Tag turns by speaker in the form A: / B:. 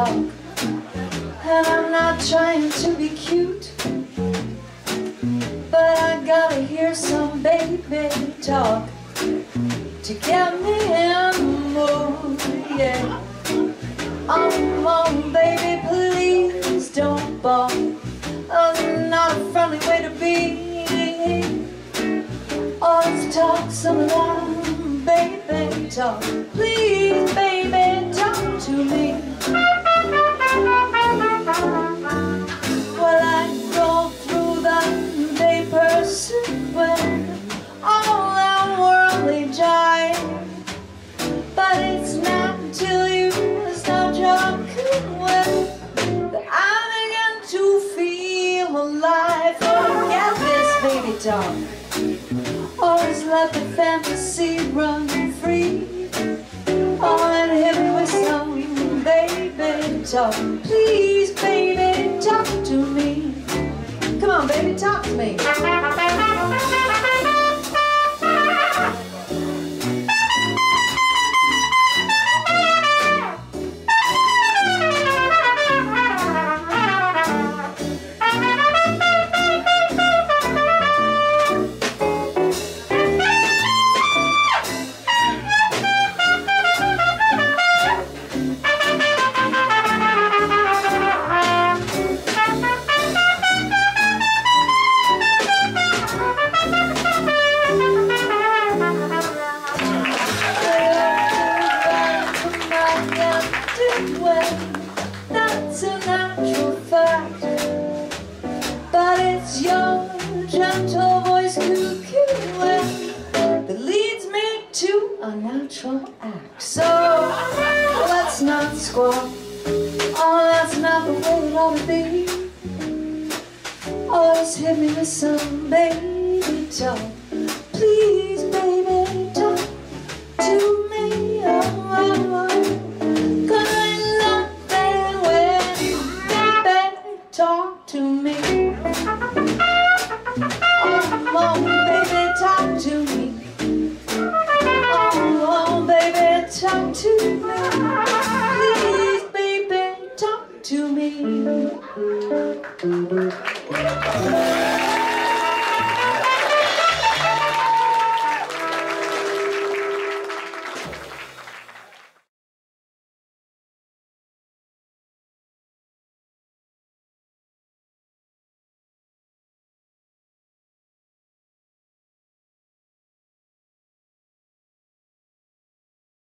A: talk. And I'm not trying to be cute, but I gotta hear some baby talk to get me in the mood, yeah. Oh, baby, please don't balk. Oh, not a friendly way to be. Oh, let's talk some loud, baby talk. Please, baby, talk to me. Well, I go through the day pursuing all that worldly jive, but it's not until you start talking with that I begin to feel alive. Forget this baby talk, always let the fantasy run free. Oh, and hit me with some baby talk. Please, baby, talk to me. Come on, baby, talk to me. That's a natural fact, but it's your gentle voice cuckooing that leads me to a natural act. So let's not squawk. Oh, that's not the way it ought to be. Always hit me with some baby talk. Please, baby, talk to me. Oh, cause I love it when you, baby, talk to me. Oh, baby, talk to me. Oh, baby, talk to me. Please, baby, talk to me.